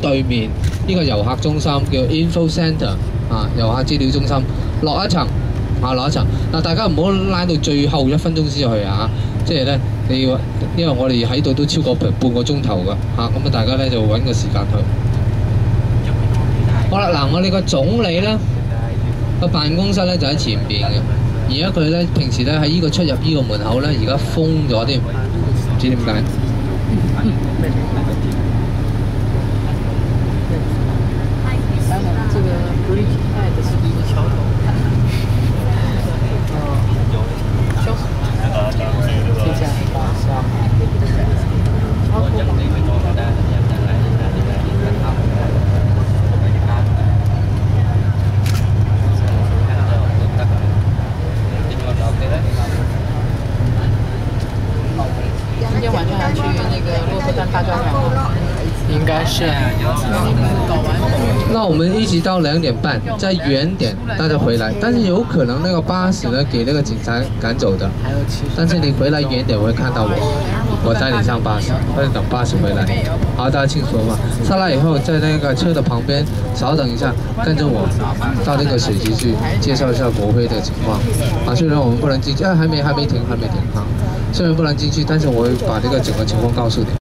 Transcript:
對面呢個遊客中心叫 Info Centre 啊，遊客資料中心落一層啊，落一層。嗱，大家唔好拉到最後1分鐘先去啊！即係咧，你要因為我哋喺度都超過半個鐘頭㗎嚇，咁啊大家咧就揾個時間去。好啦，嗱，我哋個總理咧個辦公室咧就喺前邊嘅，而家佢咧平時咧喺呢個出入呢個門口咧，而家封咗添，唔知點解。 今天晚上要去那个骆驼山大教堂吗？应该是。 那我们一直到2點半，再遠點大家回來。但是有可能那個巴士呢，給那個警察趕走的。但是你回來遠點會看到我帶你上巴士，或者等巴士回來。好，大家清楚嗎？上來以後，在那個車的旁邊稍等一下，跟着我到那個水機去介紹一下國會的情況。啊，雖然我們不能進去，還沒停啊。雖然不能進去，但是我會把這個整個情況告訴你。